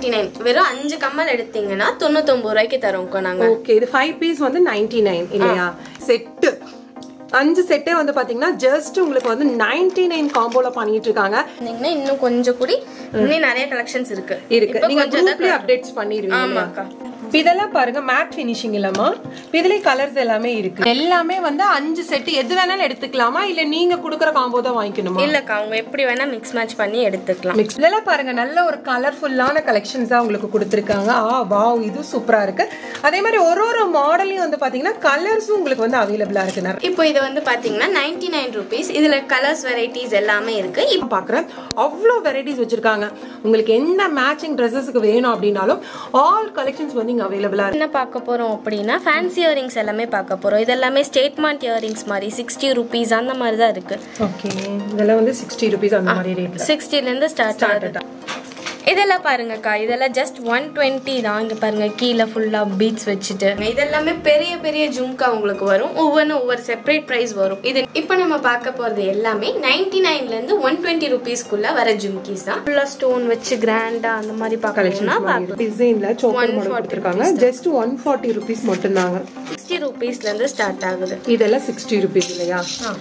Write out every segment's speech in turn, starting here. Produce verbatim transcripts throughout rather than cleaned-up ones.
ninety-nine. வெறும் அஞ்சு கம்மல் எடுத்தீங்கன்னா தொண்ணூத்தி ஒன்பது ரூபாய்க்கு தரோம்க்கா நாங்க. ஓகே, இது five piece வந்து ninety-nine இல்லையா? செட் அஞ்சு செட்டே வந்து பாத்தீங்கன்னா ஜஸ்ட் உங்களுக்கு வந்து ninety-nine காம்போல பண்ணிட்டு இருக்காங்க. நீங்க இன்னும் கொஞ்சம் கூடி இன்னும் நிறைய கலெக்ஷன்ஸ் இருக்கு. இருக்கு. நீங்க குரூப்ல அப்டேட்ஸ் பண்ணிடுவீங்க. ஆமாக்கா. இதெல்லாம் பாருங்க மேட் ஃபினிஷிங் இல்லமா, இதுல கலர்ஸ் எல்லாமே இருக்கு. எல்லாமே வந்து அஞ்சு செட் எது வேணாலும் எடுத்துக்கலாமா இல்ல நீங்க குடுக்குற காம்போ தான் வாங்கிக்கணுமா? இல்லக்கா, அவங்க எப்படி வேணா மிக்ஸ் மேட்ச் பண்ணி எடுத்துக்கலாம். இதெல்லாம் பாருங்க நல்ல ஒரு கலர்ஃபுல்லான கலெக்ஷன்ஸா உங்களுக்கு கொடுத்திருக்காங்க. ஆ வாவ், இது சூப்பரா இருக்கு. அதே மாதிரி ஒரு ஒரு மாடலையும் வந்து பாத்தீங்கன்னா கலர்ஸும் உங்களுக்கு வந்து அவைலபிளா இருக்கு. இப்போ இது வந்து பாத்தீங்கன்னா ninety-nine rupees. இதுல கலர்ஸ் வெரைட்டிஸ் எல்லாமே இருக்கு. இப்போ பாக்குறேன் அவ்வளோ வெரைட்டிஸ் வச்சிருக்காங்க. உங்களுக்கு எந்த மேட்சிங் ட்ரெஸ்ஸஸ்க்கு வேணும் அப்படின்னாலும் ஆல் கலெக்ஷன்ஸ் வந்து அவைலபிளா இருக்கு. என்ன பார்க்க போறோம் அப்படின்னா ஃபேன்சி இயரிங்ஸ் எல்லாமே பார்க்க போறோம். இதெல்லாமே ஸ்டேட்மெண்ட் இயரிங்ஸ் மாதிரி sixty rupees அந்த மாதிரி தான் இருக்கு. ஓகே, இதெல்லாம் வந்து sixty rupees அந்த மாதிரி ரேட்ல sixty ல இருந்து ஸ்டார்ட் ஆகுது. இதெல்லாம் பாருங்கக்கா, இதெல்லாம் ஜஸ்ட் one twenty தான். இங்க பாருங்க கீழே ஃபுல்லா பீட்ஸ் வச்சுட்டு இதெல்லாமே பெரிய பெரிய ஜும்கா உங்களுக்கு வரும். ஒவ்வொன்றும் ஒவ்வொரு செப்பரேட் பிரைஸ் வரும். இது இப்போ நம்ம பார்க்க போறது எல்லாமே ninety-nine ல இருந்து one twenty rupeesக்குள்ள வர ஜும்கீஸ் தான். ஃபுல்லா ஸ்டோன் வச்சு கிராண்டா அந்த மாதிரி பார்க்கணும்னா பார்க்கலாம். டிசைன்ல சோக்கர் மாடல் கொடுத்திருக்காங்க. ஜஸ்ட் one forty rupees மட்டும் தாங்க. sixty rupeesல இருந்து ஸ்டார்ட் ஆகுது. இதெல்லாம் sixty rupees இல்லையா?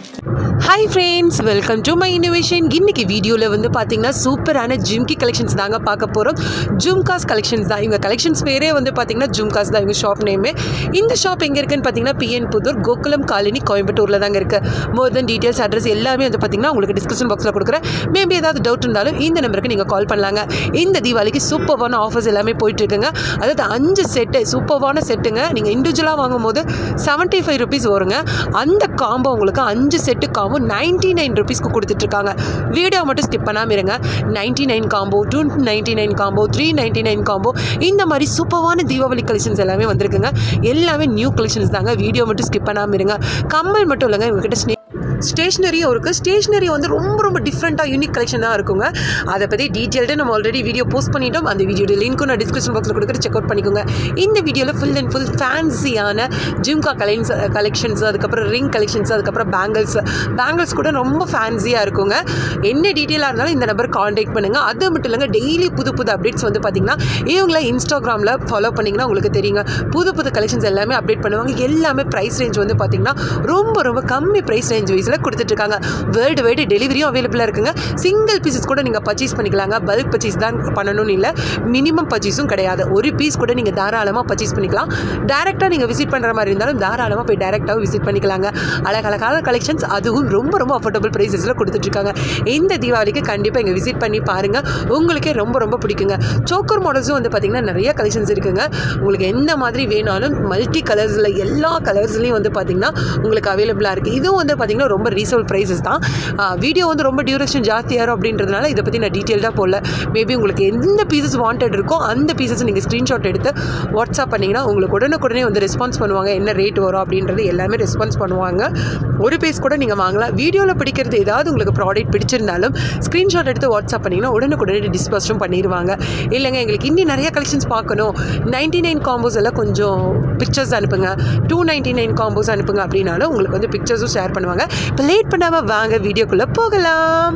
Hi friends, welcome to my innovation. இன்னைக்கு வீடியோவில் வந்து பார்த்தீங்கன்னா சூப்பரான ஜிம்கி கலெக்ஷன்ஸ் தாங்க பார்க்க போகிறோம். ஜும்காஸ் கலெக்ஷன்ஸ் தான். இவங்க கலெக்ஷன்ஸ் பேரே வந்து பார்த்தீங்கன்னா ஜும்காஸ் தான் இவங்க ஷாப் நேமே. இந்த ஷாப் எங்கே இருக்குன்னு பார்த்தீங்கன்னா பிஎன் புதூர் கோகுலம் காலனி கோயம்புத்தூரில் தாங்க இருக்குது. மோர் தென் டீட்டெயில்ஸ் அட்ரஸ் எல்லாமே வந்து பார்த்தீங்கன்னா உங்களுக்கு டிஸ்கிரிப்ஷன் பாக்ஸில் கொடுக்குறேன். மேபி ஏதாவது டவுட் இருந்தாலும் இந்த நம்பருக்கு நீங்கள் கால் பண்ணலாங்க. இந்த தீபாவளிக்கு சூப்பர்வான ஆஃபர்ஸ் எல்லாமே போயிட்டுருக்குங்க. அதாவது அஞ்சு செட்டு சூப்பர்வான செட்டுங்க. நீங்கள் இண்டிவிஜுவலாக வாங்கும் போது செவன்ட்டி ஃபைவ் ருபீஸ் வருங்க. அந்த காம்போ உங்களுக்கு அஞ்சு செட்டு காம்போ ninety-nine rupeesக்கு கொடுத்துட்ருக்காங்க. வீடியோ மட்டும் ஸ்கிப் பண்ணாமல் இருங்க. ninety-nine காம்போ, two ninety-nine காம்போ, three ninety-nine காம்போ, இந்த மாதிரி சூப்பரான தீபாவளி கலெக்ஷன்ஸ் எல்லாமே வந்திருக்குங்க. எல்லாமே நியூ கலெக்ஷன்ஸ் தாங்க. வீடியோ மட்டும் ஸ்கிப் பண்ணாமல் இருங்க. கம்மல் மட்டும் இல்லைங்க, இவங்ககிட்ட ஸ்னே ஸ்டேஷ்னரியும் இருக்குது. ஸ்டேஷ்னரி வந்து ரொம்ப ரொம்ப டிஃப்ரெண்ட்டாக யூனிக் கலெக்ஷன் தான் இருக்குங்க. அதை பற்றி டீட்டெயில்டு நம்ம ஆல்ரெடி வீடியோ போஸ்ட் பண்ணிட்டோம். அந்த வீடியோட லிங்க்கும் நான் டிஸ்கிரிப்ஷன் பாக்ஸில் கொடுக்குற செக் அவுட் பண்ணிக்கோங்க. இந்த வீடியோவில் ஃபுல் அண்ட் ஃபுல் ஃபேன்சியான ஜிம்கா கலெக்ஷன்ஸ் கலெக்ஷன்ஸ் அதுக்கப்புறம் ரிங் கலெக்ஷன்ஸ் அதுக்கப்புறம் பேங்கிள்ஸ் பேங்கிள்ஸ் கூட ரொம்ப ஃபேன்சியாக இருக்குங்க. என்ன டீட்டெயிலாக இருந்தாலும் இந்த நம்பர் கான்டாக்ட் பண்ணுங்கள். அது மட்டும் இல்லைங்க, டெய்லி புது புது அப்டேட்ஸ் வந்து பார்த்திங்கன்னா இவங்கள இன்ஸ்டாகிராமில் ஃபாலோ பண்ணிங்கன்னா உங்களுக்கு தெரியுங்க. புது புது கலெக்ஷன்ஸ் எல்லாமே அப்டேட் பண்ணுவாங்க. எல்லாமே ப்ரைஸ் ரேஞ்ச் வந்து பார்த்திங்கன்னா ரொம்ப ரொம்ப கம்மி ப்ரைஸ் ரேஞ்ச் வைஸில் கொடுத்துட்ருக்காங்க. வேர்ல்டு வைடு டெலிவரியும் அவைலபிளாக இருக்குங்க. சிங்கிள் பீசஸ் கூட நீங்கள் பர்ச்சேஸ் பண்ணிக்கலாங்க. பல்க் பர்ச்சேஸ் தான் பண்ணணும்னு இல்லை, மினிமம் பர்ச்சேஸும் கிடையாது. ஒரு பீஸ் கூட நீங்கள் தாராளமாக பர்ச்சேஸ் பண்ணிக்கலாம். டேரெக்டாக நீங்கள் விசிட் பண்ணுற மாதிரி இருந்தாலும் தாராளமாக போய் டேரெக்டாக விசிட் பண்ணிக்கலாங்க. அழகழகான கலெக்ஷன்ஸ், அதுவும் ரொம்ப ரொம்ப அஃபோர்டபுள் ப்ரைஸஸில் கொடுத்துட்ருக்காங்க. இந்த தீபாவளிக்கு கண்டிப்பாக இங்கே விசிட் பண்ணி பாருங்கள், உங்களுக்கே ரொம்ப ரொம்ப பிடிக்குங்க. சோக்கர் மாடல்ஸும் வந்து பார்த்திங்கன்னா நிறைய கலெக்ஷன்ஸ் இருக்குங்க. உங்களுக்கு எந்த மாதிரி வேணாலும் மல்டி கலர்ஸில் எல்லா கலர்ஸ்லையும் வந்து பார்த்திங்கன்னா உங்களுக்கு அவைலபிளாக இருக்குது. இதுவும் வந்து பார்த்திங்கன்னா ரொம்ப ரீசேல் ப்ரைஸஸ் தான். வீடியோ வந்து ரொம்ப டியூரேஷன் ஜாஸ்தியாகும் அப்படின்றதுனால இதை பற்றி நான் டீட்டெயில்டாக போடல. மேபி உங்களுக்கு எந்த பீசஸ் வாண்டட் இருக்கோ அந்த பீசஸ் நீங்கள் ஸ்க்ரீன்ஷாட் எடுத்து வாட்ஸ்அப் பண்ணிங்கன்னா உங்களுக்கு உடனுக்குடனே வந்து ரெஸ்பான்ஸ் பண்ணுவாங்க. என்ன ரேட் வரும் அப்படின்றது எல்லாமே ரெஸ்பான்ஸ் பண்ணுவாங்க. ஒரு பீஸ் கூட நீங்கள் வாங்கலாம். வீடியோவில் பிடிக்கிறது ஏதாவது உங்களுக்கு ப்ராடக்ட் பிடிச்சிருந்தாலும் ஸ்க்ரீன்ஷாட் எடுத்து வாட்ஸ்அப் பண்ணிங்கன்னா உடனுக்குடனே டிஸ்போஸும் பண்ணிடுவாங்க. இல்லைங்க எங்களுக்கு இன்னும் நிறைய கலெக்ஷன்ஸ் பார்க்கணும், நைன்ட்டி நைன் காம்போஸ் எல்லாம் கொஞ்சம் பிக்சர்ஸ் அனுப்புங்க, டூ நைன்ட்டி நைன் காம்போஸ் அனுப்புங்க அப்படின்னாலும் உங்களுக்கு வந்து பிக்சர்ஸும் ஷேர் பண்ணுவாங்க. இப்போ லேட் பண்ணாமல் வாங்க வீடியோக்குள்ளே போகலாம்.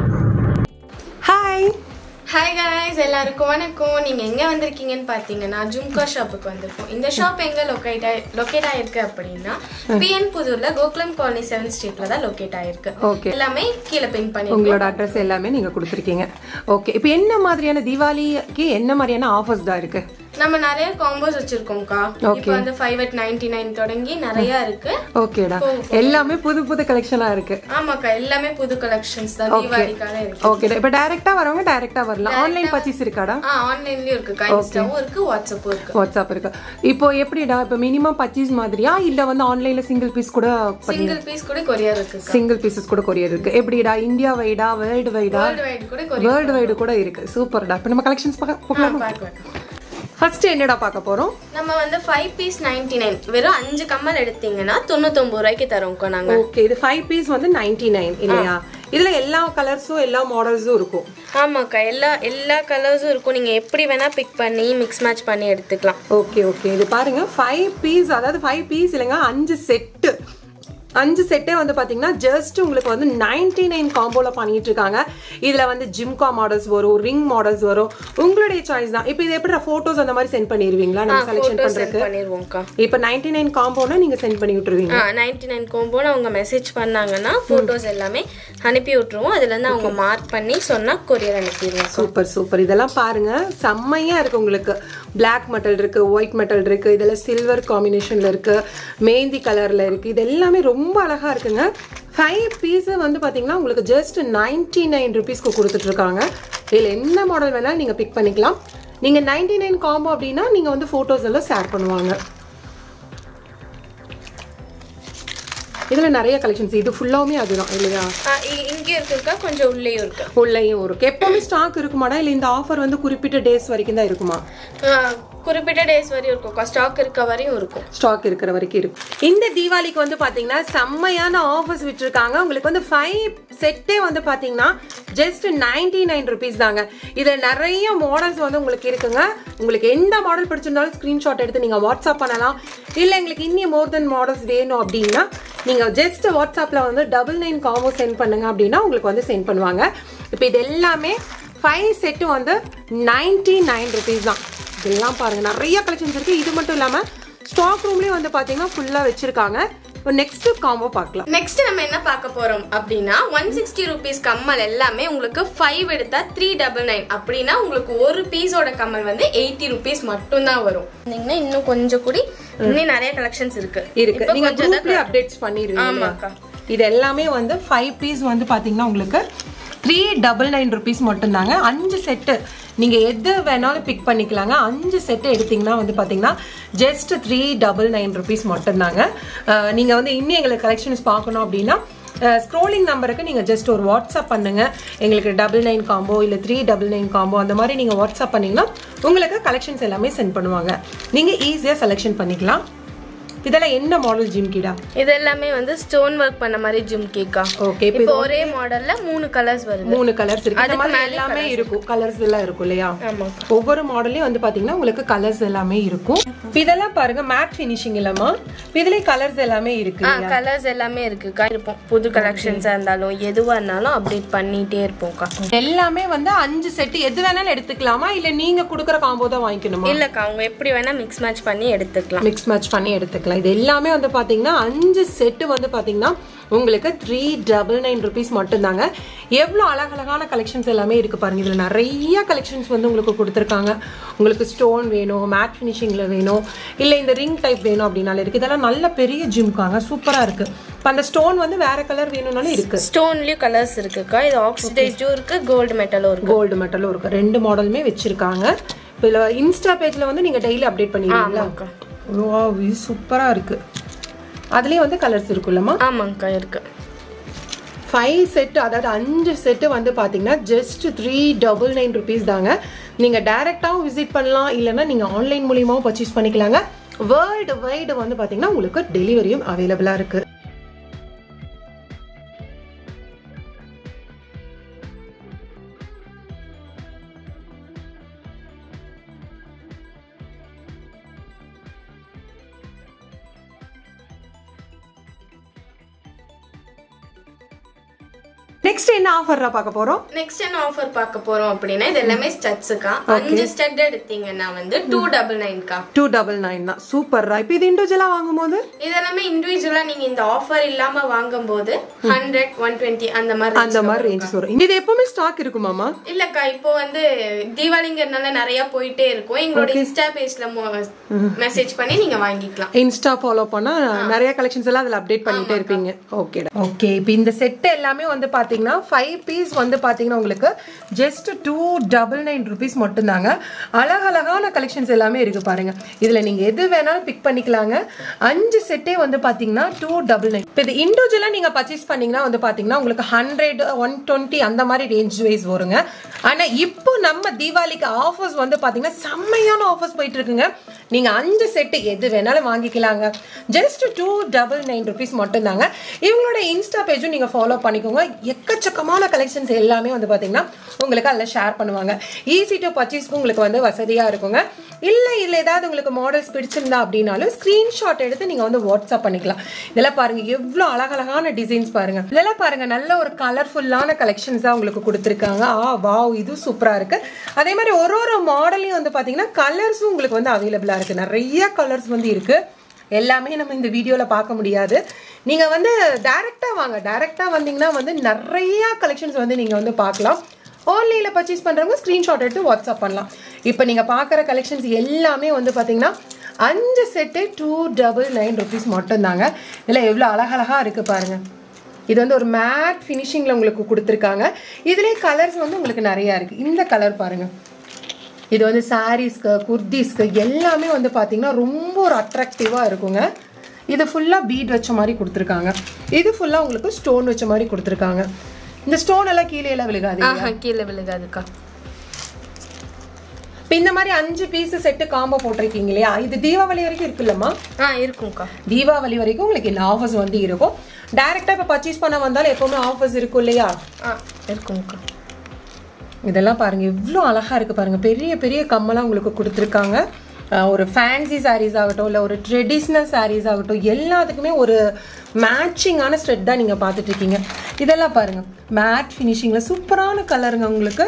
ஹாய் ஹாய் காய்ஸ், எல்லாருக்கும் வணக்கம். நீங்கள் எங்கே வந்திருக்கீங்கன்னு பார்த்தீங்கன்னா ஜும்கா ஷாப்புக்கு வந்திருக்கோம். இந்த ஷாப் எங்கே லொக்கேட் ஆகி லொக்கேட் ஆகிருக்கு அப்படின்னா பிஎன் புதூரில் கோகுலம் காலனி செவன்த் ஸ்ட்ரீட்டில் தான் லொக்கேட் ஆகிருக்கு. ஓகே, எல்லாமே கீழே பின் பண்ணி உங்களோட அட்ரஸ் எல்லாமே நீங்கள் கொடுத்துருக்கீங்க. ஓகே, இப்போ என்ன மாதிரியான தீபாவளிக்கு என்ன மாதிரியான ஆஃபர்ஸ் தான் இருக்குது? நம்ம நிறைய காம்போஸ் வச்சிருக்கோம்க்கா. இப்போ வந்து five at ninety-nine தொடங்கி நிறைய இருக்கு. ஓகேடா, எல்லாமே புது புது கலெக்ஷனா இருக்கு. ஆமாக்கா, எல்லாமே புது கலெக்ஷன்ஸ் தான் தீபாவளிக்காக இருக்கு. ஓகேடா, இப்போ டைரக்டா வரவங்க டைரக்டா வரலாம். ஆன்லைன் பர்ச்சேஸ் இருக்காடா? ஆ, ஆன்லைன்லயும் இருக்கு. இன்ஸ்டாவும் இருக்கு, வாட்ஸ்அப்பும் இருக்கு. வாட்ஸ்அப் இருக்கு. இப்போ எப்படிடா, இப்போ மினிமம் பர்ச்சேஸ் மாதிரியா இல்ல வந்து ஆன்லைன்ல சிங்கிள் பீஸ் கூட? சிங்கிள் பீஸ் கூட கொரியர் இருக்கு. சிங்கிள் பீசஸ் கூட கொரியர் இருக்கு. எப்படிடா, இந்தியா வைடா வேர்ல்டு வைடா? வேர்ல்டு வைடு கூட கொரியர், வேர்ல்டு வைடு கூட இருக்கு. சூப்பர்டா. இப்போ நம்ம கலெக்ஷன்ஸ் பார்க்கலாம். பார்க்கலாம். ஃபர்ஸ்ட் என்னடா பார்க்க போறோம்? நம்ம வந்து five piece ninety-nine, வெறும் அஞ்சு கம்மல் எடுத்தீங்கன்னா தொண்ணூத்தி ஒன்பது ரூபாய்க்கு தரோம்க்கா நாங்க. ஓகே, இது five piece வந்து ninety-nine இல்லையா? இதுல எல்லா கலர்ஸும் எல்லா மாடல்ஸும் இருக்கும். ஆமாக்கா, எல்லா எல்லா கலர்ஸும் இருக்கும். நீங்க எப்படி வேணா பிக் பண்ணி மிக்ஸ் மேட்ச் பண்ணி எடுத்துக்கலாம். ஓகே ஓகே, இது பாருங்க five piece, அதாவது five piece இல்லங்க, அஞ்சு செட். அஞ்சு செட்டே வந்து பாத்தீங்கன்னா ஜஸ்ட் உங்களுக்கு வந்து நைன்டி நைன் காம்போல பண்ணிட்டு இருக்காங்க. இதுல வந்து ஜிம்கா மாடல்ஸ் வரும், ரிங் மாடல்ஸ் வரும், உங்களுடைய சாய்ஸ் தான். இப்போ இது எப்படி போட்டோஸ் அந்த மாதிரி சென்ட் பண்ணிடுவீங்களா நம்ம செலக்ஷன் பண்றதுக்கு? பண்ணிடுவோம்க்கா. இப்போ நைன்டி நைன் காம்போனா நீங்க சென்ட் பண்ணி விட்டுருவீங்க. நைன்டி நைன் காம்போன்னு அவங்க மெசேஜ் பண்ணாங்கன்னா போட்டோஸ் எல்லாமே அனுப்பி விட்டுருவோம். அதுல இருந்து அவங்க மார்க் பண்ணி சொன்னா கொரியர் அனுப்பிடுவோம். Super super. இதெல்லாம் பாருங்க செம்மையா இருக்கு. உங்களுக்கு பிளாக் மெட்டல் இருக்கு, ஒயிட் மெட்டல் இருக்கு, இதெல்லாம் சில்வர் காம்பினேஷன்ல இருக்கு, மெஹந்தி கலர்ல இருக்கு. இது எல்லாமே ரொம்ப அழகா இருக்குங்க. ஃபைவ் பீஸ் வந்து பாத்தீங்கன்னா உங்களுக்கு ஜஸ்ட் நைன்டி நைன் ருபீஸ்க்கு கொடுத்துட்டு இருக்காங்க. இதுல என்ன மாடல் வேணாலும் நீங்க பிக் பண்ணிக்கலாம். நீங்க நைன்டி நைன் காம்போ அப்படின்னா நீங்க வந்து போட்டோஸ் எல்லாம் ஷேர் பண்ணுவாங்க. இதுல நிறைய கலெக்ஷன்ஸ். இது ஃபுல்லாவுமே அதுதான் இல்லையா? இங்கே இருக்குக்கா, கொஞ்சம் உள்ளேயும் இருக்கு. உள்ளேயும் இருக்கு. எப்பவுமே ஸ்டாக் இருக்குமாடா இல்ல இந்த ஆஃபர் வந்து குறிப்பிட்ட டேஸ் வரைக்கும் தான் இருக்குமா? குறிப்பிட்ட டேஸ் வரையும் இருக்கும். ஸ்டாக் இருக்க வரையும் இருக்கும். ஸ்டாக் இருக்கிற வரைக்கும் இருக்கும். இந்த தீபாவளிக்கு வந்து பாத்தீங்கன்னா செம்மையான ஆஃபர்ஸ் விட்டுருக்காங்க. உங்களுக்கு வந்து ஃபைவ் செட்டே வந்து பாத்தீங்கன்னா ஜஸ்ட் நைன்டி நைன் ருபீஸ் தாங்க. இதுல நிறைய மாடல்ஸ் வந்து உங்களுக்கு இருக்குங்க. உங்களுக்கு எந்த மாடல் பிடிச்சிருந்தாலும் ஸ்கிரீன்ஷாட் எடுத்து நீங்க வாட்ஸ்அப் பண்ணலாம். இல்ல எங்களுக்கு இன்னும் மோர் தென் மாடல்ஸ் வேணும் அப்படின்னா நீங்க ஜஸ்ட் வாட்ஸ்அப்ல வந்து டபுள் நைன் காம்போ சென்ட் பண்ணுங்க அப்படின்னா உங்களுக்கு வந்து சென்ட் பண்ணுவாங்க. இப்போ இது எல்லாமே ஃபைவ் செட்டு வந்து நைன்டி நைன் ருபீஸ் தான். இதெல்லாம் பாருங்க நிறைய கலெக்ஷன்ஸ் இருக்கு. இது மட்டும் இல்லாம ஸ்டாக் ரூம்லயே வந்து பாத்தீங்கன்னா ஃபுல்லா வச்சிருக்காங்க. இப்போ நெக்ஸ்ட் காம்போ பார்க்கலாம். நெக்ஸ்ட் நம்ம என்ன பார்க்க போறோம் அப்படின்னா ஒன் சிக்ஸ்டி ருபீஸ் கம்மல் எல்லாமே உங்களுக்கு ஃபைவ் எடுத்தா த்ரீ டபுள் நைன் அப்படின்னா உங்களுக்கு ஒரு பீஸோட கம்மல் வந்து எயிட்டி ருபீஸ் மட்டும் தான் வரும். நீங்க இன்னும் கொஞ்சம் கூடி இன்னும் நிறைய கலெக்ஷன்ஸ் இருக்கு இருக்கு. நீங்க குரூப்ல அப்டேட்ஸ் பண்ணிருவீங்க. ஆமாக்கா. இது எல்லாமே வந்து ஃபைவ் பீஸ் வந்து பாத்தீங்கன்னா உங்களுக்கு த்ரீ டபுள் நைன் ருபீஸ் மட்டும் தாங்க. அஞ்சு செட்டு நீங்க எது வேணாலும் பிக் பண்ணிக்கலாங்க. அஞ்சு செட்டு எடுத்தீங்கன்னா வந்து பாத்தீங்கன்னா just three double nine rupees மட்டும் தாங்க. நீங்க வந்து இன்னும் எங்களுக்கு கலெக்ஷன்ஸ் பார்க்கணும் அப்படின்னா ஸ்க்ரோலிங் நம்பருக்கு நீங்க ஜஸ்ட் ஒரு வாட்ஸ்அப் பண்ணுங்க. எங்களுக்கு டபுள் நைன் காம்போ இல்ல த்ரீ டபுள் நைன் காம்போ அந்த மாதிரி நீங்க வாட்ஸ்அப் பண்ணீங்கன்னா உங்களுக்கு கலெக்ஷன்ஸ் எல்லாமே சென்ட் பண்ணுவாங்க. நீங்க ஈஸியா செலெக்ஷன் பண்ணிக்கலாம். இதெல்லாம் என்ன மாடல் ஜிம்கிடா? இது எல்லாமே வந்து ஸ்டோன் வர்க் பண்ண மாதிரி ஜிம்கிக்கா. ஓகே. இப்போ ஒரே மாடல்ல மூணு கலர்ஸ் வருது. மூணு கலர்ஸ் இருக்கு. அந்த மாதிரி எல்லாமே இருக்கும். கலர்ஸ் எல்லாம் இருக்கும் இல்லையா? ஆமா. ஒவ்வொரு மாடல்லயும் வந்து பாத்தீங்கன்னா உங்களுக்கு கலர்ஸ் எல்லாமே இருக்கும். இதெல்லாம் பாருங்க மேட் ஃபினிஷிங் இல்லமா? இதுலயே கலர்ஸ் எல்லாமே இருக்கு. ஆ கலர்ஸ் எல்லாமே இருக்குக்கா. இருப்போம். புது கலெக்ஷன்ஸா இருந்தாலும் எதுவா இருந்தாலும் அப்டேட் பண்ணிட்டே இருப்போம்க்கா. எல்லாமே வந்து அஞ்சு செட் எது வேணாலும் எடுத்துக்கலாமா இல்ல நீங்க கொடுக்குற காம்போ தான் வாங்கிக்கணுமா? இல்லக்கா, அவங்க எப்படி வேணா மிக்ஸ் மேட்ச் பண்ணி எடுத்துக்கலாம். மிக்ஸ் மேட்ச் பண்ணி எடுத்துக்கலாம். இது எல்லாமே வந்து பாத்தீங்கன்னா அஞ்சு செட்டு வந்து பாத்தீங்கன்னா உங்களுக்கு த்ரீ டபுள் நைன் ருபீஸ் மட்டும் தாங்க. எவ்வளவு அழகழகான கலெக்ஷன்ஸ் எல்லாமே இருக்கு பாருங்க. இதுல நிறைய கலெக்ஷன்ஸ் வந்து உங்களுக்கு கொடுத்துருக்காங்க. உங்களுக்கு ஸ்டோன் வேணும், மேட் ஃபினிஷிங்ல வேணும், இல்ல இந்த ரிங் டைப் வேணும் அப்படின்னாலும் இருக்கு. இதெல்லாம் நல்ல பெரிய ஜிம்காங்க, சூப்பரா இருக்கு. இப்போ அந்த ஸ்டோன் வந்து வேற கலர் வேணும்னாலும் இருக்கு. ஸ்டோன்லயும் கலர்ஸ் இருக்குக்கா. இது ஆக்சிடைஸ்டும் இருக்கு, கோல்டு மெட்டலும் இருக்கு. கோல்டு மெட்டலும் இருக்கு. ரெண்டு மாடலுமே வச்சிருக்காங்க. இதுல இன்ஸ்டா பேஜ்ல வந்து நீங்க டெய்லி அப்டேட் பண்ணிடுவீங்களா? வாவ், இது சூப்பரா இருக்கு. அதுலயே வந்து கலர்ஸ் இருக்குல்லமா? ஆமாங்கா, இருக்கு. ஃபைவ் செட் அதாவது அஞ்சு செட்டு வந்து பாத்தீங்கன்னா just three double nine rupees தாங்க. நீங்க டைரக்டாவும் விசிட் பண்ணலாம், இல்லைன்னா நீங்க ஆன்லைன் மூலியமாவும் பர்ச்சேஸ் பண்ணிக்கலாங்க. வேர்ல்டு வைடு வந்து பாத்தீங்கன்னா உங்களுக்கு டெலிவரியும் அவைலபிளா இருக்கு. நெக்ஸ்ட் என்ன ஆஃபர் பார்க்க போறோம்? நெக்ஸ்ட் என்ன ஆஃபர் பார்க்க போறோம் அப்படின்னா இது எல்லாமே ஸ்டட்ஸ்க்கா. அஞ்சு ஸ்டட் எடுத்தீங்கன்னா வந்து டூ டபுள் நைன் கா. டூ டபுள் நைன் தான். சூப்பர்ரா. இப்போ இது இண்டிவிஜுவலா வாங்கும்போது இதெல்லாமே இண்டிவிஜுவலா நீங்க இந்த ஆஃபர் இல்லாம வாங்கும்போது ஹண்ட்ரட் ஒன் டுவெண்ட்டி அந்த மாதிரி அந்த மாதிரி ரேஞ்சஸ் வரும். இது எப்பவுமே ஸ்டாக் இருக்குமாமா? இல்லக்கா, இப்போ வந்து தீபாவளிங்கிறதுனால நிறைய போயிட்டே இருக்கும். எங்களோட இன்ஸ்டா பேஜ்ல மெசேஜ் பண்ணி நீங்க வாங்கிக்கலாம். இன்ஸ்டா ஃபாலோ பண்ணா நிறைய கலெக்ஷன்ஸ் எல்லாம் அதுல அப்டேட் பண்ணிட்டே இருப்பீங்க. Okay okay. இப்போ இந்த செட் எல்லாமே வந்து பாத்தீங்கன்னா ஃபைவ் பீஸ் வந்து பாத்தீங்கன்னா உங்களுக்கு just two double nine rupees மட்டும் தாங்க. அழகழகான கலெக்ஷன்ஸ் எல்லாமே இருக்கு பாருங்க. இதுல நீங்க எது வேணாலும் பிக் பண்ணிக்கலாங்க. அஞ்சு செட்டே வந்து பாத்தீங்கன்னா டூ டபுள் நைன். இப்போ இது இண்டிவிஜுவலா நீங்க பர்ச்சேஸ் பண்ணீங்கன்னா வந்து பாத்தீங்கன்னா உங்களுக்கு ஹண்ட்ரட் ஒன் டுவெண்ட்டி அந்த மாதிரி ரேஞ்ச் வைஸ் வருங்க. ஆனா இப்போ நம்ம தீபாவளிக்கு ஆஃபர்ஸ் வந்து பாத்தீங்கன்னா செம்மையான ஆஃபர்ஸ் போயிட்டு இருக்குங்க. நீங்க அஞ்சு செட்டு எது வேணாலும் வாங்கிக்கலாங்க. Just two double nine rupees மட்டும் தாங்க. இவங்களோட இன்ஸ்டா பேஜும் நீங்க ஃபாலோ பண்ணிக்கோங்க. எக்கச்சக்கமான கலெக்ஷன்ஸ் எல்லாமே வந்து பார்த்தீங்கன்னா உங்களுக்கு அதில் ஷேர் பண்ணுவாங்க. ஈஸி டு பர்ச்சேஸ்க்கு உங்களுக்கு வந்து வசதியாக இருக்குங்க. இல்லை இல்லை ஏதாவது உங்களுக்கு மாடல்ஸ் பிடிச்சிருந்தா அப்படின்னாலும் ஸ்க்ரீன்ஷாட் எடுத்து நீங்கள் வந்து வாட்ஸ்அப் பண்ணிக்கலாம். இதெல்லாம் பாருங்கள் எவ்வளோ அழகழகான டிசைன்ஸ் பாருங்கள். இதெல்லாம் பாருங்கள் நல்ல ஒரு கலர்ஃபுல்லான கலெக்ஷன்ஸ் தான் உங்களுக்கு கொடுத்துருக்காங்க. ஆ வாவ் இது சூப்பராக இருக்குது. அதே மாதிரி ஒரு ஒரு மாடலையும் வந்து பார்த்தீங்கன்னா கலர்ஸும் உங்களுக்கு வந்து அவைலபிளாக இருக்குது. நிறைய கலர்ஸ் வந்து இருக்குது. எல்லாமே நம்ம இந்த வீடியோவில் பார்க்க முடியாது. நீங்கள் வந்து டைரெக்டாக வாங்க. டைரெக்டாக வந்தீங்கன்னா வந்து நிறைய கலெக்ஷன்ஸ் வந்து நீங்கள் வந்து பார்க்கலாம். ஆன்லைனில் பர்ச்சேஸ் பண்ணுறவங்க ஸ்க்ரீன்ஷாட் எடுத்து வாட்ஸ்அப் பண்ணலாம். இப்போ நீங்கள் பார்க்குற கலெக்ஷன்ஸ் எல்லாமே வந்து பார்த்தீங்கன்னா அஞ்சு set two double nine rupees மட்டும்தாங்க. இதில் எவ்வளோ அழகழகாக இருக்குது பாருங்கள். இது வந்து ஒரு மேட் ஃபினிஷிங்கில் உங்களுக்கு கொடுத்துருக்காங்க. இதுலேயே கலர்ஸ் வந்து உங்களுக்கு நிறையா இருக்குது. இந்த கலர் பாருங்கள். இது வந்து சாரீஸ்க்கு குர்தீஸ்க்கு எல்லாமே வந்து பார்த்தீங்கன்னா ரொம்ப ஒரு அட்ராக்டிவாக இருக்குங்க. இது ஃபுல்லாக பீட் வச்ச மாதிரி கொடுத்துருக்காங்க. இது ஃபுல்லாக உங்களுக்கு ஸ்டோன் வச்ச மாதிரி கொடுத்துருக்காங்க. இந்த ஸ்டோன் எல்லாம் கீழே எல்லாம் விழுகாது. கீழே விழுகாதுக்கா. இப்போ இந்த மாதிரி அஞ்சு பீஸ் செட்டு காம்போ போட்டிருக்கீங்க இல்லையா, இது தீபாவளி வரைக்கும் இருக்குல்லம்மா? ஆ இருக்கும்க்கா. தீபாவளி வரைக்கும் உங்களுக்கு இந்த ஆஃபர்ஸ் வந்து இருக்கும். டைரெக்டாக இப்போ பர்ச்சேஸ் பண்ண வந்தாலும் எப்போவுமே ஆஃபர்ஸ் இருக்கும் இல்லையா? ஆ இருக்கும்க்கா. இதெல்லாம் பாருங்கள் எவ்வளோ அழகாக இருக்குது பாருங்கள். பெரிய பெரிய கம்மலாம் உங்களுக்கு கொடுத்துருக்காங்க. ஒரு ஃபேன்சி சாரீஸ் ஆகட்டும் இல்லை ஒரு ட்ரெடிஷ்னல் சாரீஸ் ஆகட்டும் எல்லாத்துக்குமே ஒரு மேட்சிங்கான ஸ்ட்ரெட் தான் நீங்கள் பார்த்துட்ருக்கீங்க. இதெல்லாம் பாருங்கள் மேட் ஃபினிஷிங்கில் சூப்பரான கலருங்க. உங்களுக்கு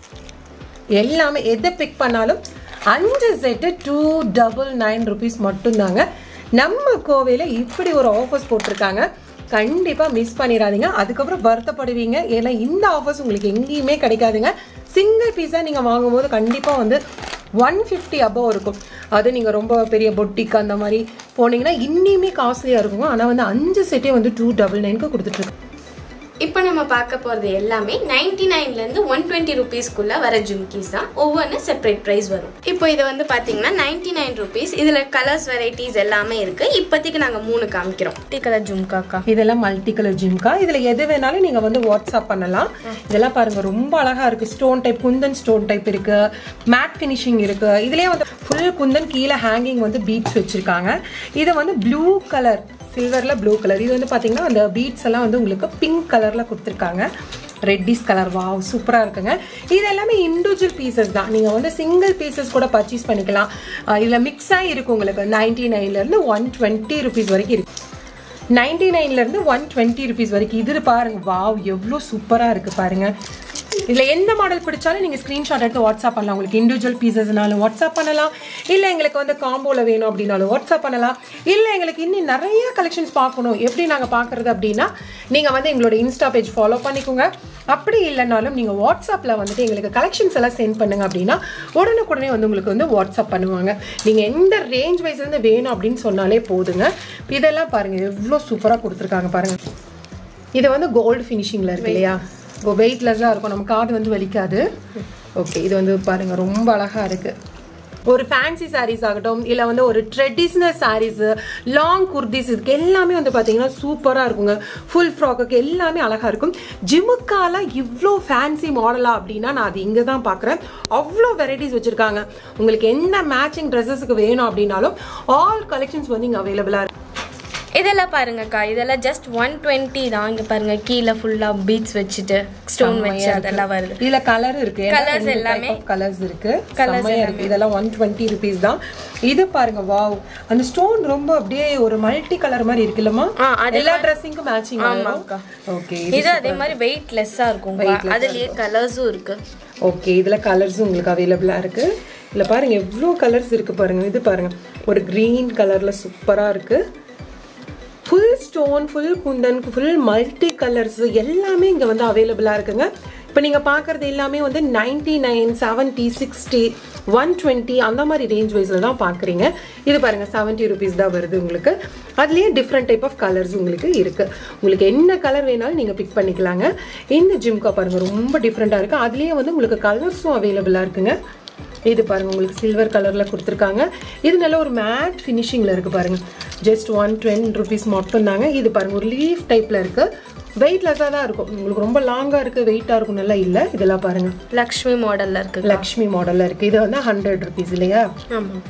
எல்லாமே எதை பிக் பண்ணாலும் அஞ்சு set two double nine rupees மட்டும்தாங்க. நம்ம கோவையில் இப்படி ஒரு ஆஃபர்ஸ் போட்டிருக்காங்க. கண்டிப்பாக மிஸ் பண்ணிடாதீங்க. அதுக்கப்புறம் வருத்தப்படுவீங்க. ஏன்னா இந்த ஆஃபர்ஸ் உங்களுக்கு எங்கேயுமே கிடைக்காதுங்க. சிங்கிள் பீஸாக நீங்கள் வாங்கும்போது கண்டிப்பாக வந்து ஒன் ஃபிஃப்டி அபவ் இருக்கும். அது நீங்கள் ரொம்ப பெரிய பொட்டிக்கு அந்த மாதிரி போனீங்கன்னா இன்னுமே காஸ்ட்லியாக இருக்குங்க. ஆனால் வந்து அஞ்சு செட்டே வந்து டூ டபுள் நைனுக்கு கொடுத்துட்ருக்கு. இப்போ நம்ம பார்க்க போகிறது எல்லாமே நைன்டி நைன்லேருந்து ஒன் டுவெண்ட்டி ருபீஸ்க்குள்ளே வர ஜும்கீஸ் தான். ஒவ்வொன்றும் செப்பரேட் ப்ரைஸ் வரும். இப்போ இது வந்து பார்த்தீங்கன்னா நைன்டி நைன் ருபீஸ். இதில் கலர்ஸ் வெரைட்டிஸ் எல்லாமே இருக்குது. இப்போதைக்கு நாங்கள் மூணு காமிக்கிறோம். மல்டி கலர் ஜும்காக்கா. இதெல்லாம் மல்டி கலர் ஜும்கா. இதில் எது வேணாலும் நீங்கள் வந்து வாட்ஸ்அப் பண்ணலாம். இதெல்லாம் பாருங்கள் ரொம்ப அழகாக இருக்குது. Stone type kundan stone type இருக்குது. மேட் ஃபினிஷிங் இருக்குது. இதுலேயே வந்து ஃபுல் குந்தன் கீழே ஹேங்கிங் வந்து பீட்ஸ் வச்சுருக்காங்க. இது வந்து ப்ளூ கலர் சில்வரில் ப்ளூ கலர். இது வந்து பார்த்தீங்கன்னா அந்த பீட்ஸ் எல்லாம் வந்து உங்களுக்கு பிங்க் கலரில் கொடுத்துருக்காங்க. ரெட்டிஸ் கலர் வாவ் சூப்பராக இருக்குங்க. இது எல்லாமே இண்டிவிஜுவல் பீசஸ் தான். நீங்கள் வந்து சிங்கிள் பீசஸ் கூட பர்ச்சேஸ் பண்ணிக்கலாம். இதில் மிக்ஸாக இருக்கும் உங்களுக்கு. நைன்டி நைன்லேருந்து ஒன் டுவெண்ட்டி ருபீஸ் வரைக்கும் இருக்குது. நைன்டி நைன்லேருந்து ஒன் டுவெண்ட்டி ருபீஸ் வரைக்கும். இது பாருங்கள் வாவ் எவ்வளோ சூப்பராக இருக்குது பாருங்கள். இதில் எந்த மாடல் பிடிச்சாலும் நீங்கள் ஸ்க்ரீன்ஷாட் எடுத்து வாட்ஸ்அப் பண்ணலாம். உங்களுக்கு இண்டிவிஜுவல் பீசஸ்னாலும் வாட்ஸ்அப் பண்ணலாம். இல்லை எங்களுக்கு வந்து காம்போவில் வேணும் அப்படின்னாலும் வாட்ஸ்அப் பண்ணலாம். இல்லை எங்களுக்கு இன்னும் நிறைய கலெக்ஷன்ஸ் பார்க்கணும் எப்படி நாங்கள் பார்க்குறது அப்படின்னா நீங்கள் வந்து எங்களோட இன்ஸ்டா பேஜ் ஃபாலோ பண்ணிக்கோங்க. அப்படி இல்லைனாலும் நீங்கள் வாட்ஸ்அப்பில் வந்துட்டு எங்களுக்கு கலெக்ஷன்ஸ் எல்லாம் சென்ட் பண்ணுங்க அப்படின்னா உடனுக்குடனே வந்து உங்களுக்கு வந்து வாட்ஸ்அப் பண்ணுவாங்க. நீங்கள் எந்த ரேஞ்ச் வைஸ்லேருந்து வேணும் அப்படின்னு சொன்னாலே போதுங்க. இதெல்லாம் பாருங்கள் எவ்வளோ சூப்பராக கொடுத்துருக்காங்க பாருங்கள். இது வந்து கோல்டு ஃபினிஷிங்கில் இருக்கு இல்லையா, வெயிட்லெஸ்ஸாக இருக்கும். நம்ம காது வந்து வலிக்காது. ஓகே இது வந்து பாருங்கள் ரொம்ப அழகாக இருக்குது. ஒரு ஃபேன்சி சாரீஸ் ஆகட்டும் இல்லை வந்து ஒரு ட்ரெடிஷ்னல் சாரீஸு லாங் குர்தீஸ் இதுக்கு எல்லாமே வந்து பார்த்தீங்கன்னா சூப்பராக இருக்குங்க. ஃபுல் ஃப்ராக்குக்கு எல்லாமே அழகாக இருக்கும். ஜிமுக்கால இவ்வளோ ஃபேன்சி மாடலாக அப்படின்னா நான் அது இங்கே தான் பார்க்குறேன். அவ்வளோ வெரைட்டிஸ் வச்சுருக்காங்க. உங்களுக்கு என்ன மேட்சிங் ட்ரெஸ்ஸஸுக்கு வேணும் அப்படின்னாலும் ஆல் கலெக்ஷன்ஸ் வந்து இங்கே அவைலபிளாக இருக்குது. இதெல்லாம் பாருங்கக்கா. இதெல்லாம் ஜஸ்ட் ஒன் டுவெண்ட்டி தான். இங்கே பாருங்க கீழே ஃபுல்லாக பீட்ஸ் வச்சுட்டு ஸ்டோன் வச்சு அதெல்லாம் வருது. இதில் கலர் இருக்கு. கலர்ஸ் எல்லாமே கலர்ஸ் இருக்கு. கலர்ஸ் இருக்கு. இதெல்லாம் ஒன் டுவெண்ட்டி ருபீஸ் தான். இது பாருங்க வாவ் அந்த ஸ்டோன் ரொம்ப அப்படியே ஒரு மல்டி கலர் மாதிரி இருக்குல்லம்மா. எல்லா ட்ரெஸ்ஸிங்க்கும் மேட்சிங் ஆகும். ஓகே இது அதே மாதிரி வெயிட்லெஸ்ஸாக இருக்கும். அதுலேயே கலர்ஸும் இருக்கு. ஓகே இதில் கலர்ஸும் உங்களுக்கு அவைலபிளாக இருக்கு. இதில் பாருங்க எவ்வளோ கலர்ஸ் இருக்கு பாருங்க. இது பாருங்க ஒரு க்ரீன் கலர்ல சூப்பராக இருக்கு. Full stone full kundan full multi colours எல்லாமே இங்கே வந்து அவைலபிளாக இருக்குங்க. இப்போ நீங்கள் பார்க்குறது எல்லாமே வந்து ninety nine seventy sixty one twenty அந்த மாதிரி ரேஞ்ச் வைஸில் தான் பார்க்குறீங்க. இது பாருங்கள் செவன்ட்டி ருபீஸ் தான் வருது உங்களுக்கு. அதுலேயே டிஃப்ரெண்ட் டைப் ஆஃப் கலர்ஸ் உங்களுக்கு இருக்குது. உங்களுக்கு என்ன கலர் வேணாலும் நீங்கள் பிக் பண்ணிக்கலாங்க. இந்த ஜிம்கா பாருங்கள் ரொம்ப டிஃப்ரெண்ட்டாக இருக்குது. அதுலேயே வந்து உங்களுக்கு கலர்ஸும் அவைலபிளாக இருக்குங்க. இது பாருங்கள் உங்களுக்கு சில்வர் கலரில் கொடுத்துருக்காங்க. இது நல்ல ஒரு மேட் ஃபினிஷிங்கில் இருக்குது பாருங்கள். ஜஸ்ட் ஒன் டென் ருபீஸ் மட்டும்தாங்க. இது பாருங்கள் ஒரு லீஃப் டைப்பில் இருக்குது. வெயிட்லெஸ்ஸாக தான் இருக்கும். உங்களுக்கு ரொம்ப லாங்காக இருக்குது வெயிட்டாக இருக்கும் நல்லா இல்லை. இதெல்லாம் பாருங்கள் லக்ஷ்மி மாடலில் இருக்குது. லக்ஷ்மி மாடலில் இருக்குது. இது வந்து ஹண்ட்ரட் ருபீஸ் இல்லையா? ஆமாம்.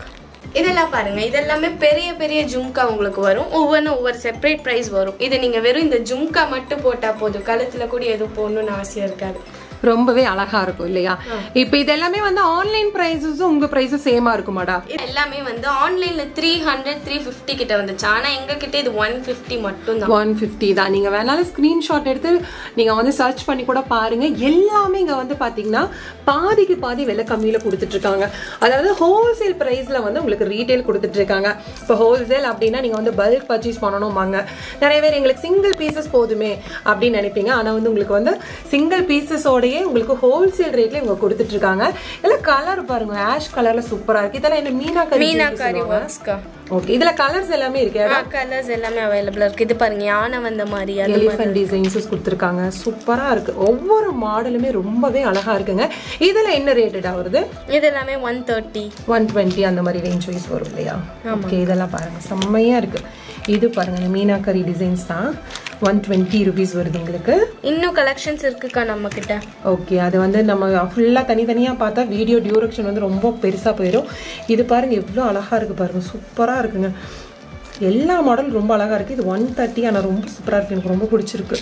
இதெல்லாம் பாருங்க, இதெல்லாமே பெரிய பெரிய ஜும்கா உங்களுக்கு வரும். ஒவ்வொன்றும் ஒவ்வொரு செப்பரேட் ப்ரைஸ் வரும். இது நீங்க வெறும் இந்த ஜும்கா மட்டும் போட்டா போதும், கழுத்துல கூட எதுவும் போடணும்னு அவசியம் இருக்காது. ரொம்பவே அழகா இருக்கும் இல்லையா? இப்போ இதெல்லாமே வந்து ஆன்லைன் பிரைஸஸும் உங்க பிரைஸும் சேமா இருக்குமாடா? எல்லாமே வந்து ஆன்லைன்ல த்ரீ ஹண்ட்ரட் த்ரீ ஃபிஃப்டி கிட்ட வந்துச்சு. ஆனா எங்க கிட்ட இது ஒன் ஃபிஃப்டி மட்டும் தான். ஒன் ஃபிஃப்டி தான். நீங்க வேணாலும் ஸ்கிரீன்ஷாட் எடுத்து நீங்க வந்து சர்ச் பண்ணி கூட பாருங்க. எல்லாமே இங்க வந்து பாத்தீங்கன்னா பாதிக்கு பாதி விலை கம்மியில கொடுத்துட்டு இருக்காங்க. அதாவது ஹோல்சேல் பிரைஸ்ல வந்து உங்களுக்கு ரீட்டைல் கொடுத்துட்டு இருக்காங்க. இப்போ ஹோல்சேல் அப்படின்னா நீங்க வந்து பல்க் பர்ச்சேஸ் பண்ணணும்பாங்க. நிறைய பேர் எங்களுக்கு சிங்கிள் பீசஸ் போதுமே அப்படின்னு நினைப்பீங்க. ஆனா வந்து உங்களுக்கு வந்து சிங்கிள் பீசஸோட உங்களுக்கு ஹோல்சேல் ரேட்ல இவங்க கொடுத்துட்டு இருக்காங்க. எல்லாம் கலர் பாருங்க, ஆஷ் கலர்ல சூப்பரா இருக்கு. இதெல்லாம் என்ன மீனாக்கரி மீனாக்கரி வர்க்ஸ்க்கா. ஓகே, இதுல கலர்ஸ் எல்லாமே இருக்கு. கலர்ஸ் எல்லாமே அவைலபிளா இருக்கு. இது பாருங்க, யானை வந்த மாதிரி எலிஃபண்ட் டிசைன்ஸ் கொடுத்துருக்காங்க. சூப்பரா இருக்கு. ஒவ்வொரு மாடலுமே ரொம்பவே அழகா இருக்குங்க. இதுல என்ன ரேட்டடா வருது? இது எல்லாமே ஒன் தேர்ட்டி ஒன் டுவெண்ட்டி அந்த மாதிரி ரேஞ்ச் வைஸ் வரும் இல்லையா? ஓகே, இதெல்லாம் பாருங்க செம்மையா இருக்கு. இது பாருங்க மீனாக்கரி டிசைன்ஸ் தான். ஒன் டுவெண்ட்டி ருபீஸ் வருது உங்களுக்கு. இன்னும் கலெக்ஷன்ஸ் இருக்குக்கா நம்ம கிட்ட. ஓகே, அது வந்து நம்ம ஃபுல்லா தனித்தனியா பார்த்தா வீடியோ டியூரேஷன் வந்து ரொம்ப பெருசா போயிடும். இது பாருங்க எவ்வளோ அழகா இருக்கு பாருங்க, சூப்பரா இருக்குங்க. எல்லா மாடலும் ரொம்ப அழகா இருக்கு. இது ஒன் தேர்ட்டி ஆனால் ரொம்ப சூப்பரா இருக்கு, எனக்கு ரொம்ப பிடிச்சிருக்கு.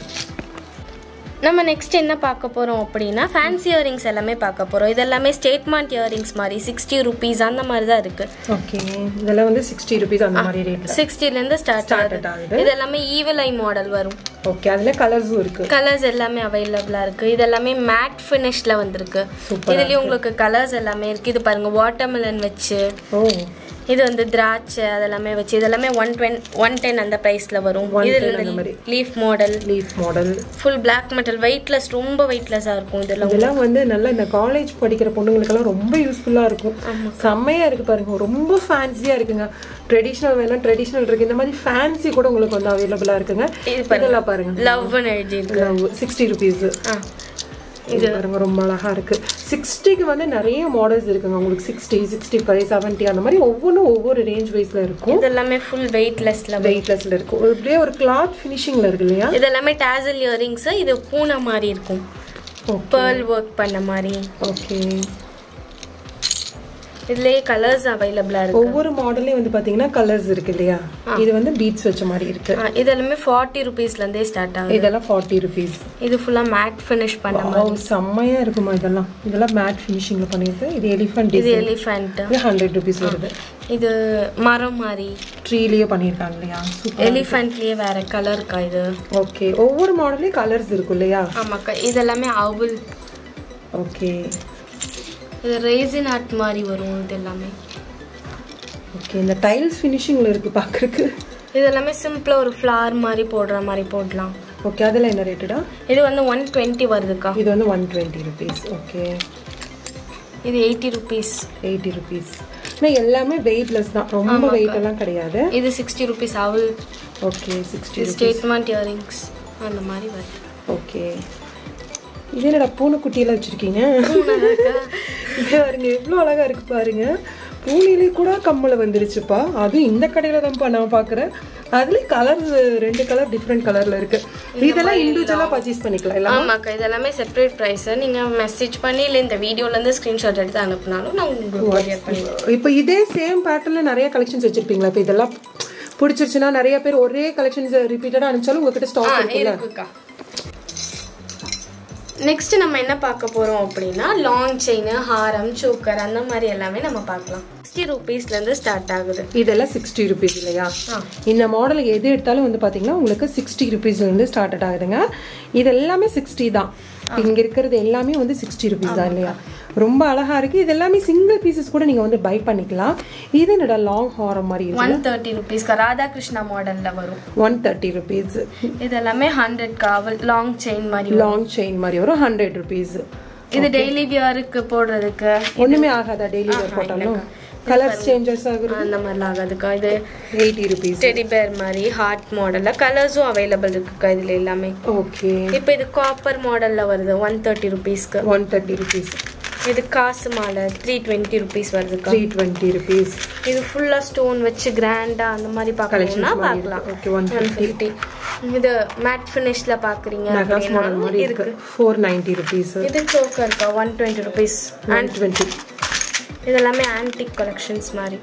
நம்ம நெக்ஸ்ட் என்ன பார்க்க போறோம் அப்படின்னா ஃபேன்சி இயரிங்ஸ் எல்லாமே பார்க்க போறோம். இதெல்லாமே ஸ்டேட்மெண்ட் இயரிங்ஸ் மாதிரி சிக்ஸ்டி ருபீஸ் அந்த மாதிரி தான் இருக்கு. ஓகே, இதெல்லாம் வந்து சிக்ஸ்டி ருபீஸ் அந்த மாதிரி ரேட். சிக்ஸ்டில இருந்து ஸ்டார்ட் ஆகுது. இது எல்லாமே ஈவில் ஐ மாடல் வரும். ஓகே, அதுல கலர்ஸும் இருக்கு. கலர்ஸ் எல்லாமே அவைலபிளா இருக்கு. இது எல்லாமே மேட் ஃபினிஷ்ல வந்திருக்கு. இதுலயும் உங்களுக்கு கலர்ஸ் எல்லாமே இருக்கு. இது பாருங்க, வாட்டர்மெலன் வச்சு, ஓ இது வந்து திராட்சை அதெல்லாமே வச்சு, இதெல்லாமே ஒன் டுவெண்ட்டி ஒன் டென் அந்த பிரைஸ்ல வரும். இதுல leaf model leaf model full black metal, weightless, ரொம்ப வெயிட்லெஸ்ஸா இருக்கும். இதெல்லாம் இதெல்லாம் வந்து நல்லா இந்த காலேஜ் படிக்கிற பொண்ணுங்களுக்கெல்லாம் ரொம்ப யூஸ்ஃபுல்லா இருக்கும். செம்மையா இருக்கு பாருங்க, ரொம்ப ஃபேன்சியா இருக்குங்க. ட்ரெடிஷனல் வேணும், ட்ரெடிஷனல் இருக்கு. இந்த மாதிரி ஃபேன்சி கூட உங்களுக்கு வந்து அவைலபிளா இருக்குங்க. இதெல்லாம் பாருங்க, லவ்னு எழுதி இருக்கு. Sixty rupees. இது பாருங்க ரொம்ப அழகா இருக்கு. சிக்ஸ்டிக்கு வந்து நிறைய மாடல்ஸ் இருக்குங்க உங்களுக்கு. சிக்ஸ்டி சிக்ஸ்டி ஃபைவ் செவன்ட்டி அந்த மாதிரி ஒவ்வொன்றும் ஒவ்வொரு ரேஞ்ச் வைஸ்ல இருக்கும். இது எல்லாமே ஃபுல் வெயிட்லெஸ்ல வெயிட்லெஸ்ல இருக்கும். அப்படியே ஒரு கிளாத் ஃபினிஷிங்ல இருக்கு இல்லையா? இது எல்லாமே டாசல் இயரிங்ஸ். இது பூனை மாதிரி இருக்கும், pearl work பண்ண மாதிரி. ஓகே, இதுலயே கலர்ஸ் அவைலபிளா இருக்கு. ஒவ்வொரு மாடல்லயும் வந்து பாத்தீங்கன்னா கலர்ஸ் இருக்கு இல்லையா? இது வந்து பீட்ஸ் வச்ச மாதிரி இருக்கு. இது எல்லாமே ஃபார்ட்டி ருபீஸ்ல இருந்தே ஸ்டார்ட் ஆகுது. இதெல்லாம் ஃபார்ட்டி ருபீஸ். இது ஃபுல்லா மேட் ஃபினிஷ் பண்ண மாதிரி செம்மையா இருக்குமா இதெல்லாம். இதெல்லாம் மேட் ஃபினிஷிங்ல பண்ணிருக்கு. இது எலிஃபண்ட் இது எலிஃபண்ட். இது ஹண்ட்ரட் ருபீஸ் வருது. இது மரம் மாதிரி ட்ரீலயே பண்ணிருக்காங்க இல்லையா? எலிஃபண்ட்லயே வேற கலர் இருக்கா இது? ஓகே, ஒவ்வொரு மாடல்லயும் கலர்ஸ் இருக்கும் இல்லையா? ஆமாக்கா, இது எல்லாமே அவுல். ஓகே, இது ரேசின் ஆர்ட் மாதிரி வரும். இது எல்லாமே ஓகே, இந்த டைல்ஸ் ஃபினிஷிங்ல இருக்கு பாக்குறதுக்கு. இது எல்லாமே சிம்பிளா ஒரு ஃப்ளவர் மாதிரி போடுற மாதிரி போடலாம். ஓகே, அதெல்லாம் என்ன ரேட்டடா? இது வந்து ஒன் டுவெண்ட்டி வருதுக்கா. இது வந்து ஒன் டுவெண்ட்டி ருபீஸ். ஓகே, இது எயிட்டி ருபீஸ். Eighty rupees. ஆனால் எல்லாமே வெயிட்லெஸ் தான், ரொம்ப வெயிட் எல்லாம் கிடையாது. இது சிக்ஸ்டி ருபீஸ் அவுல். ஓகே, சிக்ஸ்டி ஸ்டேட்மெண்ட் இயரிங்ஸ் அந்த மாதிரி வருது. ஓகே, இது என்னடா பூனைக்குட்டியெல்லாம் வச்சிருக்கீங்க? பாருங்க எவ்வளோ அழகா இருக்கு பாருங்க. பூனையிலே கூட கம்மல வந்துருச்சுப்பா. அதுவும் இந்த கடையில தான்ப்பா நான் பாக்குறேன். அதுல கலர் ரெண்டு கலர் டிஃப்ரெண்ட் கலர்ல இருக்கு. இதெல்லாம் இண்டிவிஜுவலா பர்ச்சேஸ் பண்ணிக்கலாம் இல்ல? ஆமாக்கா, இதெல்லாமே செப்பரேட் பிரைஸ். நீங்க மெசேஜ் பண்ணி இல்ல இந்த வீடியோல இருந்து ஸ்கிரீன்ஷாட் எடுத்து அனுப்புனாலும் நான் உங்களுக்கு கொரியர் பண்ணிடுவேன். இப்போ இதே சேம் பேட்டர்ன்ல நிறைய கலெக்ஷன்ஸ் வச்சிருப்பீங்களா? இப்போ இதெல்லாம் பிடிச்சிருச்சுன்னா நிறைய பேர் ஒரே கலெக்ஷன்ஸ் ரிப்பீட்டடா அனுப்பிச்சாலும் உங்ககிட்ட ஸ்டாக் இருக்குக்கா. நெக்ஸ்ட் நம்ம என்ன பார்க்க போறோம் அப்படின்னா லாங் செயின், ஹாரம், சோக்கர் அந்த மாதிரி எல்லாமே நம்ம பார்க்கலாம். சிக்ஸ்டி ருபீஸ்ல இருந்து ஸ்டார்ட் ஆகுது. இதெல்லாம் சிக்ஸ்டி ருபீஸ் இல்லையா? இந்த மாடல் எது எடுத்தாலும் வந்து பாத்தீங்கன்னா உங்களுக்கு சிக்ஸ்டி ருபீஸ்ல இருந்து ஸ்டார்ட் ஆகுதுங்க. இது எல்லாமே சிக்ஸ்டி தான். இங்க இருக்கிறது எல்லாமே வந்து சிக்ஸ்டி ருபீஸ் தான் இல்லையா? ரொம்ப அழகா இருக்கு. இது எல்லாமே சிங்கிள் பீசஸ் கூட நீங்க வந்து பை பண்ணிக்கலாம். இது என்னடா லாங் ஹாரம் மாதிரி இருக்கு. ஒன் தேர்ட்டி ருபீஸ் ராதாகிருஷ்ணா மாடல்ல வரும். One thirty rupees. இது எல்லாமே ஹண்ட்ரட் காவல் லாங் செயின் மாதிரி லாங் செயின் மாதிரி வரும். Hundred rupees. இது டெய்லி வியருக்கு போடுறதுக்கு ஒண்ணுமே ஆகாதா? டெய்லி வியர் போட்டாலும் கலர்ஸ் சேஞ்சஸ் ஆகுது அந்த மாதிரிலாம் ஆகாதுக்கா. இது எயிட்டி ருபீஸ். டெடி பேர் மாதிரி ஹார்ட் மாடல்ல கலர்ஸும் அவைலபிள் இருக்குக்கா இதுல எல்லாமே. ஓகே, இப்போ இது காப்பர் மாடல்ல வருது ஒன் தேர்ட்டி ருபீஸ்க்கு. One thirty rupees. இது காசு மாலை த்ரீ டுவெண்ட்டி ருபீஸ் வருதுக்கா. Three twenty rupees. இது ஃபுல்லா ஸ்டோன் வச்சு கிராண்டா அந்த மாதிரி பார்க்கணும்னா பார்க்கலாம். Okay, one fifty. இது மேட் ஃபினிஷ்ல பாக்குறீங்க நகாஸ் மாடல் மாதிரி இருக்கு. Four ninety rupees. இது சோக்கர்க்கா one twenty rupees. One twenty. இதெல்லாமே ஆன்டிக் கலெக்ஷன்ஸ் மாதிரி.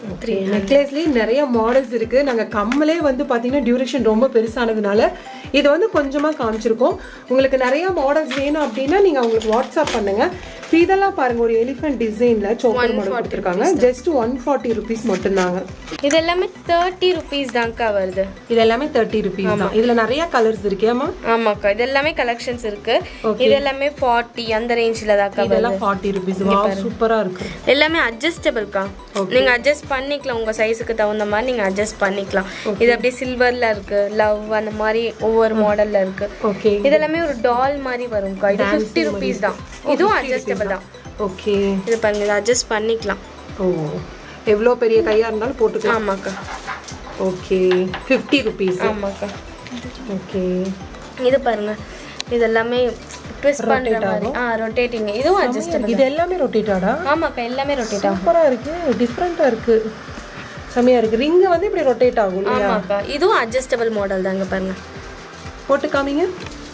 ஓகே நெக்லஸ்லயே நிறைய மாடல்ஸ் இருக்கு. நாங்க கம்மலே வந்து பாத்தீங்கன்னா டியூரேஷன் ரொம்ப பெருசானதுனால இது வந்து கொஞ்சமா காமிச்சிருக்கோம். உங்களுக்கு நிறைய மாடல்ஸ் வேணும் அப்படின்னா நீங்க உங்களுக்கு வாட்ஸ்அப் பண்ணுங்க. இதெல்லாம் பாருங்க ஒரு எலிஃபென்ட் டிசைன்ல சோக்கர் மாடல் கொடுத்திருக்காங்க. ஜஸ்ட் one forty rupees மட்டும் தாங்க. இது எல்லாமே thirty rupees தான்க்கா வருது. இது எல்லாமே thirty rupees தான். இதுல நிறைய கலர்ஸ் இருக்கேமா? ஆமாக்கா இது எல்லாமே கலெக்ஷன்ஸ் இருக்கு. இது எல்லாமே forty அந்த ரேஞ்சில தான்க்கா வருது. இதெல்லாம் forty rupees. வாவ் சூப்பரா இருக்கு. எல்லாமே அட்ஜஸ்டபிள்க்கா. நீங்க அட்ஜஸ்ட் பண்ணிக்கலாம் உங்க சைஸ்க்கு தகுந்த மாதிரி நீங்க அட்ஜஸ்ட் பண்ணிக்கலாம். இது அப்படியே சில்வர்ல இருக்கு, லவ் அந்த மாதிரி ஒவ்வொரு மாடல்ல இருக்கு. ஓகே இது எல்லாமே ஒரு டால் மாதிரி வரும்க்கா. இது fifty rupees தான். இதுவும் அட்ஜஸ்டபிள் தான். ஓகே இது பாருங்க இத அட்ஜஸ்ட் பண்ணிக்கலாம். ஓ எவ்வளவு பெரிய கையா இருந்தாலும் போட்டுக்கலாம். ஆமாக்கா. Okay fifty rupees. ஆமாக்கா. ஓகே இது பாருங்க இது எல்லாமே ட்விஸ்ட் பண்ற மாதிரி ஆ ரொட்டேட்டிங். இதுவும் அட்ஜஸ்டபிள். இது எல்லாமே ரொட்டேட் ஆடா? ஆமாக்கா எல்லாமே ரொட்டேட் ஆகும். சூப்பரா இருக்கு. டிஃபரண்டா இருக்கு. செமையா இருக்கு. ரிங் வந்து இப்படி ரொட்டேட் ஆகும் இல்லையா? ஆமாக்கா இதுவும் அட்ஜஸ்டபிள் மாடல் தாங்க. பாருங்க போட்டு காமிங்க.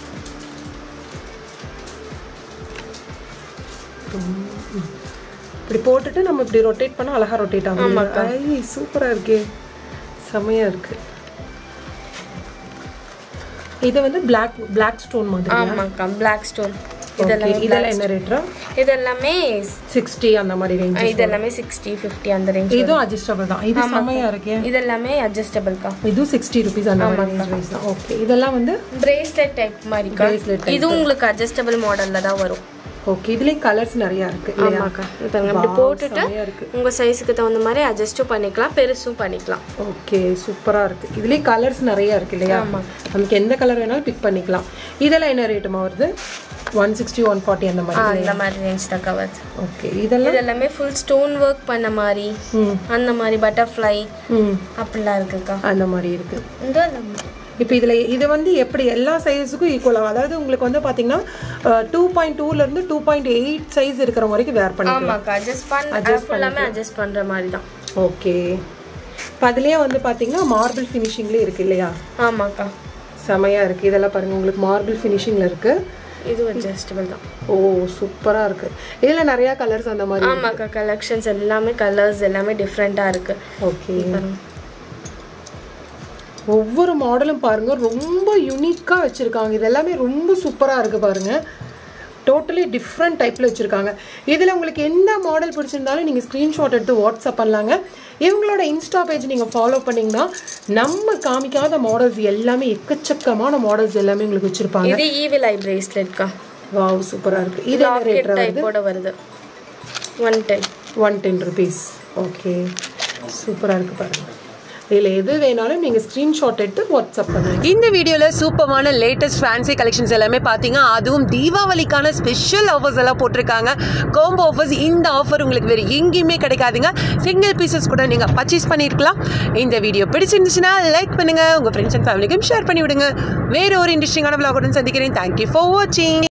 இப்படி போட்டுட்டு நம்ம இப்படி ரொட்டேட் பண்ணா அழகா ரொட்டேட் ஆகும். ஐ சூப்பரா இருக்கு. செமையா இருக்கு. இது வந்து black black stone மாதிரி. ஆமாக்கா black stone. இதெல்லாம் இதெல்லாம் என்ன ரேட்ரா? இதெல்லாம் sixty அந்த மாதிரி ரேஞ்ச். இதெல்லாம் sixty fifty அந்த ரேஞ்ச். இது அட்ஜஸ்டபிள் தான். இது செமையா இருக்கு. இதெல்லாம் அட்ஜஸ்டபிள்க்கா. இது sixty rupees அந்த மாதிரி ரேஞ்ச் தான். ஓகே இதெல்லாம் வந்து பிரேஸ்லெட் டைப் மாதிரிக்கா. இது உங்களுக்கு அட்ஜஸ்டபிள் மாடல்ல தான் வரும். ஓகே இதுல கலர்ஸ் நிறைய இருக்கு. ஆமாக்கா இப்போ இப்படி போட்டுட்டு உங்க சைஸ்க்கு தகுந்த மாதிரி அட்ஜஸ்ட் பண்ணிக்கலாம், பெருசும் பண்ணிக்கலாம். ஓகே சூப்பரா இருக்கு. இதுல கலர்ஸ் நிறைய இருக்கு இல்லையா? நமக்கு எந்த கலர் வேணாலும் பிக் பண்ணிக்கலாம். இதெல்லாம் என்ன ரேட்மா வருது? one sixty one forty அந்த மாதிரி. அந்த மாதிரி ரேஞ்ச் தான் கவர். ஓகே இதெல்லாம் இதெல்லாம் ஃபுல் ஸ்டோன் வர்க் பண்ண மாதிரி அந்த மாதிரி பட்டர்ஃப்ளை அப்படிலாம் இருக்குக்கா. அந்த மாதிரி இருக்கு. இந்த இப்போ இதுல இது வந்து எப்படி எல்லா சைஸுக்கும் ஈக்குவலா, அதாவது உங்களுக்கு வந்து பாத்தீங்கன்னா two point two ல இருந்து two point eight சைஸ் இருக்கிற வரைக்கும் வேர் பண்ணிக்கலாம். ஆமாக்கா அட்ஜஸ்ட் பண்ண ஃபுல்லாமே அட்ஜஸ்ட் பண்ற மாதிரி தான். ஓகே இப்போ அதுலயே வந்து பாத்தீங்கன்னா மார்பிள் ஃபினிஷிங்ல இருக்கு இல்லையா? ஆமாக்கா செமையா இருக்கு. இதெல்லாம் பாருங்க உங்களுக்கு மார்பிள் ஃபினிஷிங்ல இருக்கு. இது அட்ஜஸ்டபிள் தான். ஓ சூப்பரா இருக்கு. இதுல நிறைய கலர்ஸ் அந்த மாதிரி. ஆமாக்கா கலெக்ஷன்ஸ் எல்லாமே கலர்ஸ் எல்லாமே டிஃபரெண்டா இருக்கு. ஓகே ஒவ்வொரு மாடலும் பாருங்க ரொம்ப யூனிக்கா வச்சிருக்காங்க. இது எல்லாமே ரொம்ப சூப்பரா இருக்கு பாருங்க. டோட்டலி டிஃப்ரெண்ட் டைப்ல வச்சிருக்காங்க. இதுல உங்களுக்கு எந்த மாடல் பிடிச்சிருந்தாலும் நீங்க ஸ்கிரீன்ஷாட் எடுத்து வாட்ஸ்அப் பண்ணலாங்க. இவங்களோட இன்ஸ்டா பேஜ் நீங்க ஃபாலோ பண்ணீங்கன்னா நம்ம காமிக்காத மாடல்ஸ் எல்லாமே எக்கச்சக்கமான மாடல்ஸ் எல்லாமே உங்களுக்கு வச்சிருப்பாங்க. இது ஈவில் ஐ பிரேஸ்லெட்க்கா. வாவ் சூப்பரா இருக்கு. இது என்ன ரேட் டைப்போட வருது? one ten. one ten rupees. Okay சூப்பரா இருக்கு பாருங்க. இதில் எது வேணாலும் நீங்கள் ஸ்க்ரீன்ஷாட் எடுத்து வாட்ஸ்அப் பண்ணுங்க. இந்த வீடியோவில் சூப்பரான லேட்டஸ்ட் ஃபேன்சி கலெக்ஷன்ஸ் எல்லாமே பார்த்தீங்க. அதுவும் தீபாவளிக்கான ஸ்பெஷல் ஆஃபர்ஸ் எல்லாம் போட்டிருக்காங்க. Combo offers. இந்த ஆஃபர் உங்களுக்கு வேறு எங்கேயுமே கிடைக்காதுங்க. சிங்கிள் பீசஸ் கூட நீங்கள் பர்ச்சேஸ் பண்ணியிருக்கலாம். இந்த வீடியோ பிடிச்சிருந்துச்சுன்னா லைக் பண்ணுங்கள், உங்கள் ஃப்ரெண்ட்ஸ் அண்ட் ஃபேமிலிக்கும் ஷேர் பண்ணி விடுங்க. வேறு ஒரு இன்ட்ரெஸ்டிங்கான விளாகுடன் சந்திக்கிறேன். தேங்க்யூ ஃபார் வாட்சிங்.